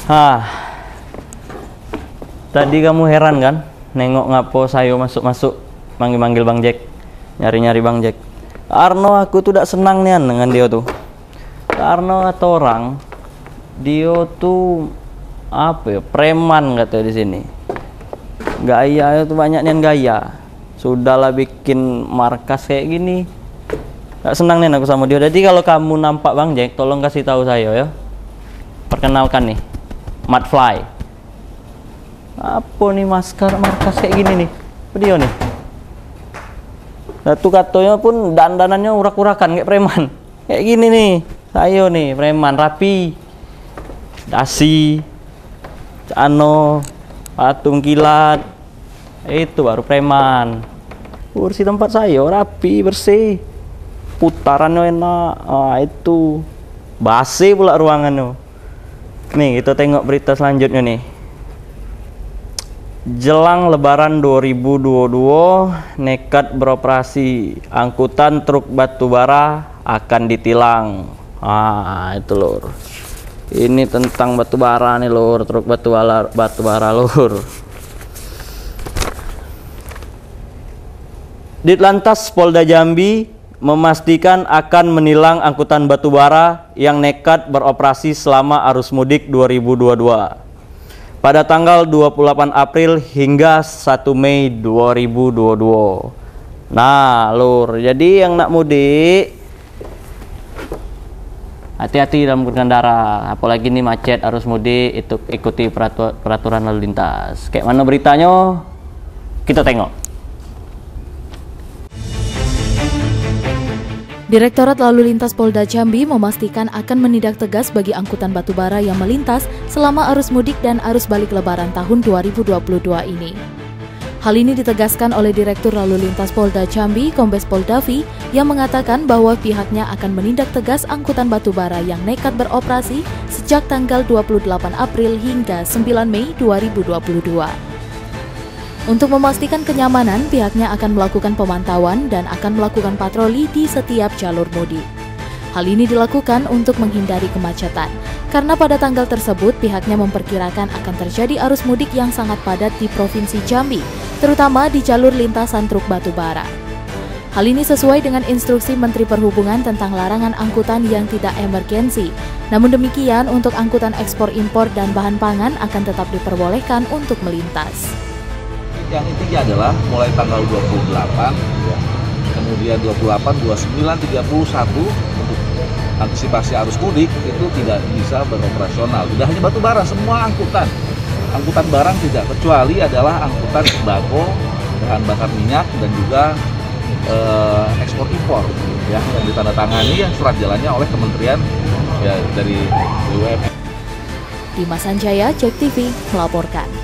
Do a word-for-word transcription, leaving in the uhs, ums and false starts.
Hah, tadi kamu heran kan? Nengok ngapo sayo masuk-masuk, manggil-manggil Bang Jack, nyari-nyari Bang Jack. Karena aku tuh tidak senang nian dengan dia tuh. Karena kata orang, dia tuh apa ya, preman kata di sini. Gaya itu banyak nian gaya. Sudahlah bikin markas kayak gini. Gak senang nih aku sama dia. Jadi kalau kamu nampak Bang Jack, tolong kasih tahu saya ya. Perkenalkan nih, Mudfly. Apa nih masker markas kayak gini nih? Apa dia nih? Satu katanya pun dandanannya urak-urakan kayak preman. Kayak gini nih. Saya nih preman rapi. Dasi. Ano, patung kilat. Itu baru preman. Kursi tempat saya rapi, bersih. Putarannya enak. Ah, itu. Basi pula ruangannya. Nih, kita tengok berita selanjutnya nih. Jelang Lebaran dua ribu dua puluh dua, nekat beroperasi. Angkutan truk batubara akan ditilang. Ah, itu lur. Ini tentang batubara nih lur, truk batubara, batubara lur. Ditlantas Polda Jambi memastikan akan menilang angkutan batubara yang nekat beroperasi selama arus mudik dua ribu dua puluh dua pada tanggal dua puluh delapan April hingga satu Mei dua ribu dua puluh dua. Nah, lur, jadi yang nak mudik hati-hati dalam berkendara, apalagi ini macet arus mudik, itu ikuti peraturan lalu lintas. Kayak mana beritanya? Kita tengok. Direktorat Lalu Lintas Polda Jambi memastikan akan menindak tegas bagi angkutan batubara yang melintas selama arus mudik dan arus balik Lebaran tahun dua ribu dua puluh dua ini. Hal ini ditegaskan oleh Direktur Lalu Lintas Polda Jambi, Kombes Pol Davi, yang mengatakan bahwa pihaknya akan menindak tegas angkutan batubara yang nekat beroperasi sejak tanggal dua puluh delapan April hingga sembilan Mei dua ribu dua puluh dua. Untuk memastikan kenyamanan, pihaknya akan melakukan pemantauan dan akan melakukan patroli di setiap jalur mudik. Hal ini dilakukan untuk menghindari kemacetan, karena pada tanggal tersebut pihaknya memperkirakan akan terjadi arus mudik yang sangat padat di Provinsi Jambi, terutama di jalur lintasan truk batubara. Hal ini sesuai dengan instruksi Menteri Perhubungan tentang larangan angkutan yang tidak emergensi. Namun demikian, untuk angkutan ekspor impor dan bahan pangan akan tetap diperbolehkan untuk melintas. Yang intinya adalah mulai tanggal dua puluh delapan, ya, kemudian dua puluh delapan, dua puluh sembilan, tiga puluh satu untuk antisipasi arus mudik itu tidak bisa beroperasional. Tidak hanya batubara, semua angkutan, angkutan barang tidak, kecuali adalah angkutan sembako, bahan bakar minyak dan juga eh, ekspor impor, ya, yang ditandatangani yang surat jalannya oleh Kementerian ya, dari B U M N. Dimas Sanjaya, Jack T V melaporkan.